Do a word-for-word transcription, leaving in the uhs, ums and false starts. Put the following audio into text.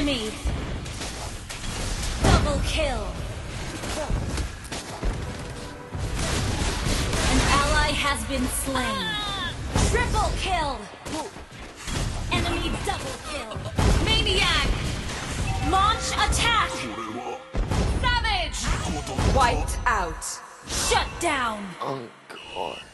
enemy! Double kill! An ally has been slain. Triple kill! Enemy double kill! Maniac! Launch attack! Savage! Wiped out. Shut down! Encore.